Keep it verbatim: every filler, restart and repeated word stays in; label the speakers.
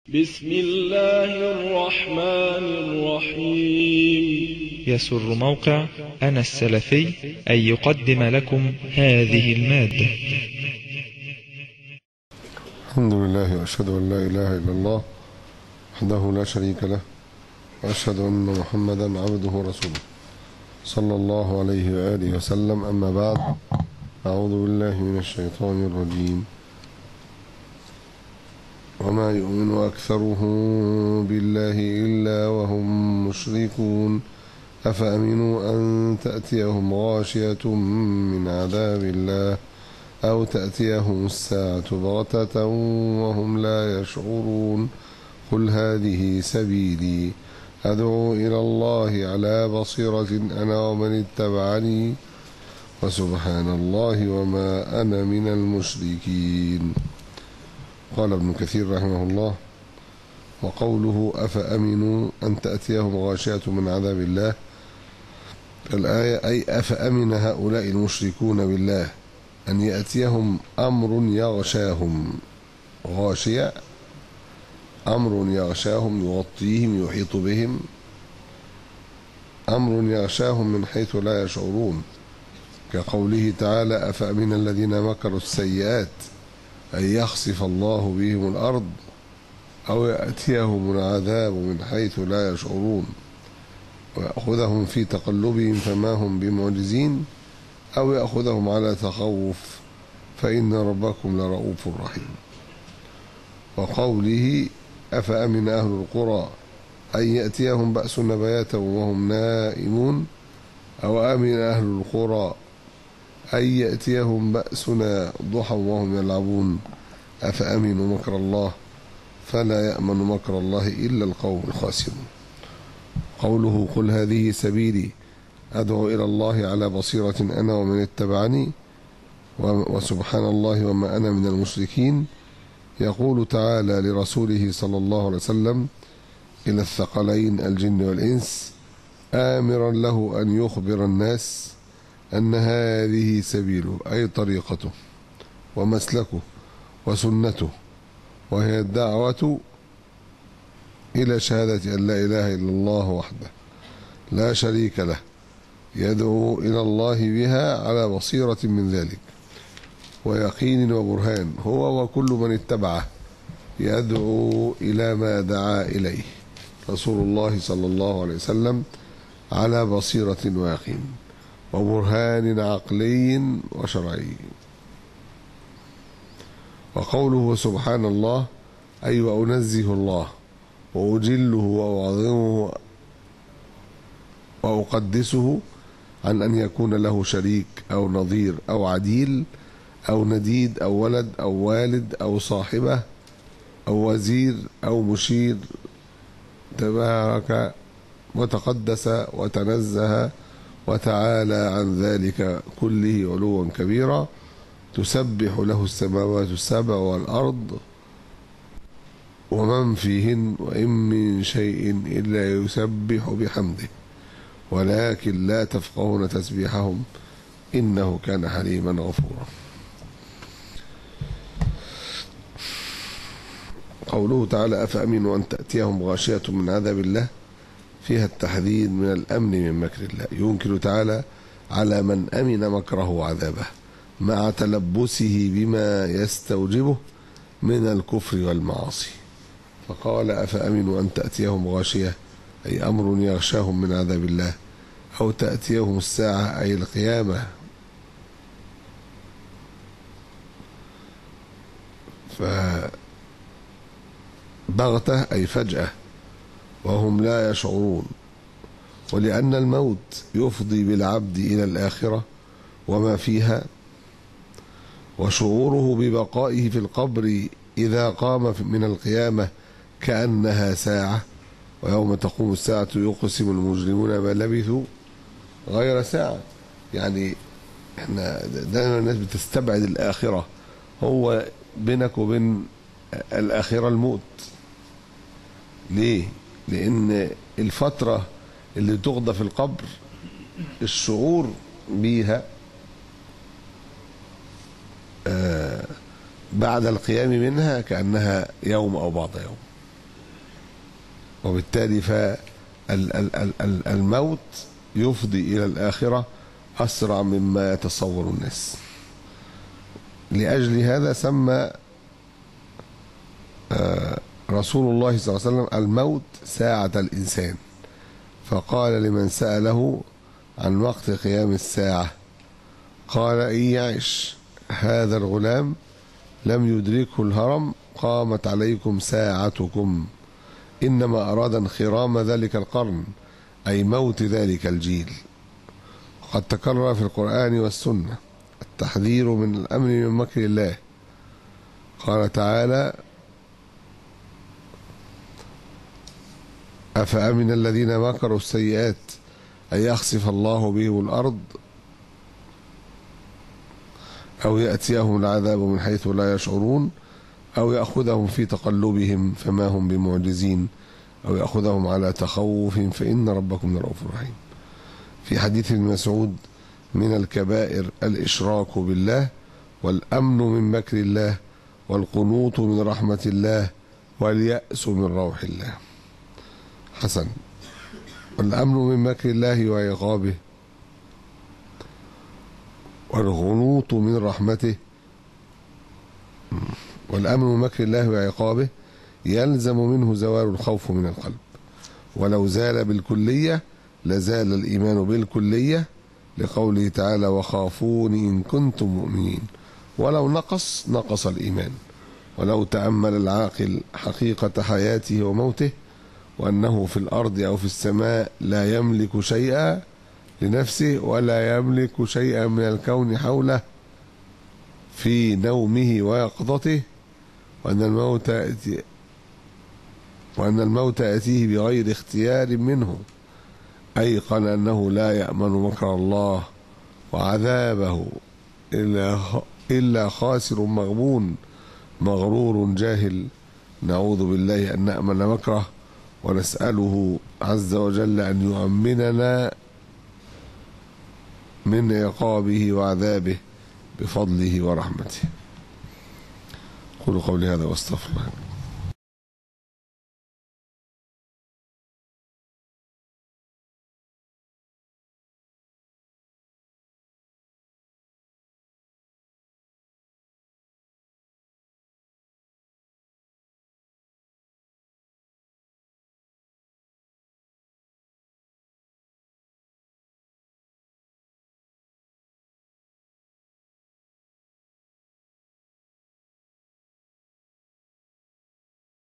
Speaker 1: بسم الله الرحمن الرحيم.
Speaker 2: يسر موقع أنا السلفي أن يقدم لكم هذه المادة.
Speaker 3: الحمد لله وأشهد أن لا إله إلا الله وحده لا شريك له، وأشهد أن محمدا عبده ورسوله صلى الله عليه وآله وسلم. أما بعد، أعوذ بالله من الشيطان الرجيم. وما يؤمن أكثرهم بالله إلا وهم مشركون أفأمنوا أن تأتيهم غاشية من عذاب الله أو تأتيهم الساعة بغتة وهم لا يشعرون قل هذه سبيلي أدعو إلى الله على بصيرة أنا ومن اتبعني وسبحان الله وما أنا من المشركين. قال ابن كثير رحمه الله: وقوله أفأمنوا أن تأتيهم غاشية من عذاب الله، الآية أي أفأمن هؤلاء المشركون بالله أن يأتيهم أمر يغشاهم. غاشية أمر يغشاهم يغطيهم يحيط بهم، أمر يغشاهم من حيث لا يشعرون، كقوله تعالى: أفأمن الذين مكروا السيئات أن يخسف الله بهم الأرض أو يأتيهم العذاب من حيث لا يشعرون ويأخذهم في تقلبهم فما هم بمعجزين أو يأخذهم على تخوف فإن ربكم لرؤوف رحيم. وقوله أفأمن أهل القرى أن يأتيهم بأسنا بياتا وهم نائمون أو أمن أهل القرى أن يأتيهم بأسنا ضحى وهم يلعبون أفأمنوا مكر الله فلا يأمن مكر الله إلا القوم الخاسرون. قوله قل هذه سبيلي أدعو إلى الله على بصيرة أنا ومن اتبعني وسبحان الله وما أنا من المشركين، يقول تعالى لرسوله صلى الله عليه وسلم إلى الثقلين الجن والإنس آمرا له أن يخبر الناس أن هذه سبيله أي طريقته ومسلكه وسنته، وهي الدعوة إلى شهادة أن لا إله إلا الله وحده لا شريك له، يدعو إلى الله بها على بصيرة من ذلك ويقين وبرهان، هو وكل من اتبعه يدعو إلى ما دعا إليه رسول الله صلى الله عليه وسلم على بصيرة ويقين وبرهان عقلي وشرعي. وقوله سبحان الله أي وأنزه الله وأجله وأعظمه وأقدسه عن أن يكون له شريك أو نظير أو عديل أو نديد أو ولد أو والد أو صاحبة أو وزير أو مشير، تبارك وتقدس وتنزه وتعالى عن ذلك كله علوا كبيرا، تسبح له السماوات السبع والأرض ومن فيهن وإن من شيء إلا يسبح بحمده ولكن لا تفقهون تسبيحهم إنه كان حليما غفورا. قوله تعالى أفأمنوا أن تأتيهم غاشية من عذاب الله فيها التحذير من الأمن من مكر الله، ينكر تعالى على من أمن مكره وعذابه مع تلبسه بما يستوجبه من الكفر والمعاصي، فقال أفأمنوا أن تأتيهم غاشية أي أمر يغشاهم من عذاب الله أو تأتيهم الساعة أي القيامة فبغتة أي فجأة وهم لا يشعرون، ولأن الموت يفضي بالعبد إلى الآخرة وما فيها، وشعوره ببقائه في القبر إذا قام من القيامة كأنها ساعة، ويوم تقوم الساعة يقسم المجرمون ما لبثوا غير ساعة. يعني احنا دائما الناس بتستبعد الآخرة، هو بينك وبين الآخرة الموت. ليه؟ لأن الفترة اللي تقضى في القبر الشعور بيها آه بعد القيام منها كأنها يوم أو بعض يوم. وبالتالي فالموت يفضي إلى الآخرة أسرع مما يتصور الناس. لأجل هذا سمى رسول الله صلى الله عليه وسلم الموت ساعة الإنسان، فقال لمن سأله عن وقت قيام الساعة قال إن يعش هذا الغلام لم يدركه الهرم قامت عليكم ساعتكم، إنما أراد انخرام ذلك القرن أي موت ذلك الجيل. وقد تكرر في القرآن والسنة التحذير من الأمر من مكر الله. قال تعالى أفأمن الذين مكروا السيئات أن يخسف الله بهم الأرض أو يأتيهم العذاب من حيث لا يشعرون أو يأخذهم في تقلبهم فما هم بمعجزين أو يأخذهم على تخوف فإن ربكم لرؤوف رحيم. في حديث ابن مسعود من الكبائر الإشراك بالله والأمن من مكر الله والقنوط من رحمة الله واليأس من روح الله. حسن. والأمن من مكر الله وعقابه والقنوط من رحمته والأمن من مكر الله وعقابه يلزم منه زوال الخوف من القلب، ولو زال بالكلية لزال الإيمان بالكلية لقوله تعالى وخافون إن كنتم مؤمنين، ولو نقص نقص الإيمان. ولو تأمل العاقل حقيقة حياته وموته وأنه في الأرض أو في السماء لا يملك شيئا لنفسه ولا يملك شيئا من الكون حوله في نومه ويقظته، وأن الموت يأتي وأن الموت يأتيه بغير اختيار منه، أيقن أنه لا يأمن مكر الله وعذابه إلا إلا خاسر مغبون مغرور جاهل. نعوذ بالله أن نأمن مكره ونسأله عز وجل أن يؤمننا من عقابه وعذابه بفضله ورحمته. قولوا قولي هذا واستغفر الله.